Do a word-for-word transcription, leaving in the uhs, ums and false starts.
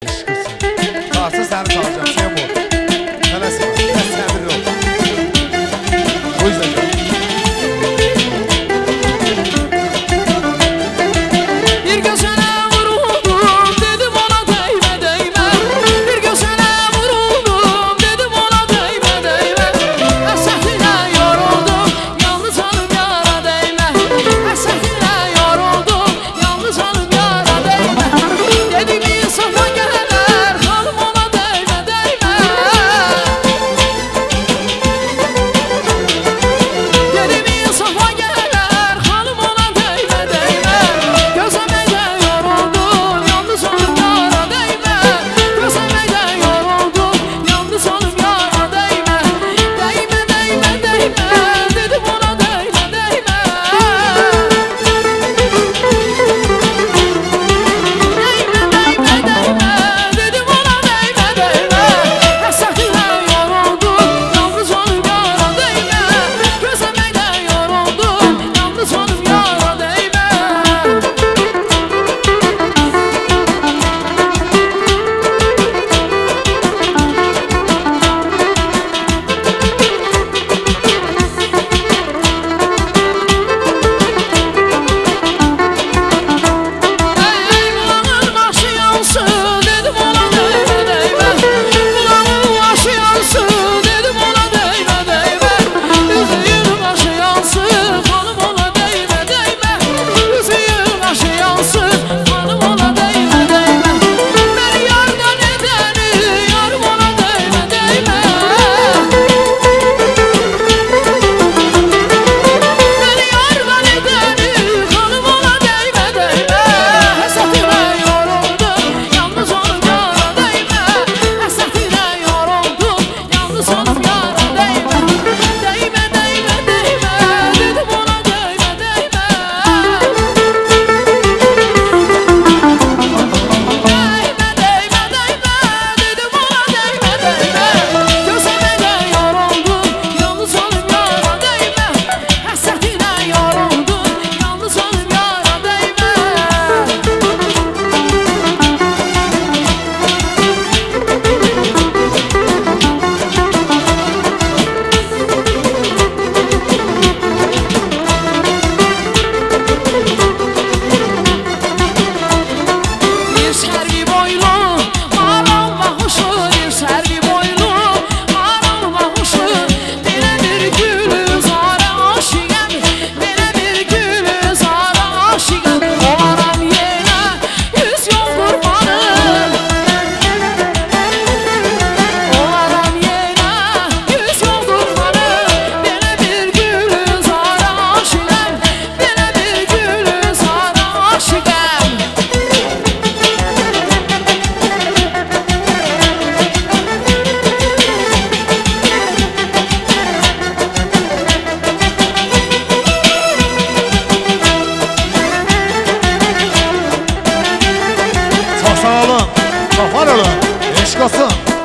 Eşkırsın. Varsa seni çalacağım. Sen bu. Tələsin. Bəs səbir yok. O yüzden gel. Bir gözüne vuruldum dedim ona değme değme. Bir gözüne vuruldum dedim ona değme değme. Hasretine yoruldum yalnız hanım yara değme. Hasretine yoruldum yalnız hanım yara değme. Dedim insafa gelenler hanım ona değme değme. Dedim insafa gelenler hanım ona değme değme. Gözlemeyde yoruldum yalnız hanım yara değme. Gözlemeyde yoruldum yalnız hanım yara değme. Değme değme değme dedim ona değme değme. Değme değme değme dedim ona değme değme. Hasretine yoruldum yalnız hanım yara değme. Gözlemeyde yoruldum yalnız hanım yara değme. Ey kulağın başı yansın dedim ona değme değme. Kulağın başı yansın dedim ona değme değme. Yüzüğün başı yansın hanım ona değme değme. Yüzüğün başı yansın hanım ona değme değme. Beni yardan edeni yarım ona değme değme. Beni yardan edeni hanım ona değme değme. Hasretine yoruldum yalnız hanım yara değme. Hasretine yoruldum yalnız hanım yara değme. Değme değme değme dedim ona değme değme. Değme değme değme dedim ona değme değme. Gözlemeyde yoruldum yalnız hanım yara değme. Hasretine yoruldum yalnız hanım yara değme. Bir servi boylu maral mahuşu. Bir servi boylu maral mahuşu. Bire bir gülü zara aşıgam. Bire bir gülü zara aşıgam. Olaram yine yüz yol kurbanım. Olaram yine yüz yol kurbanım. Bire bir gülü zara aşıgam. Bire bir gülü zara aşıgam. Sağ olun. Kafar olun. Eşk olsun.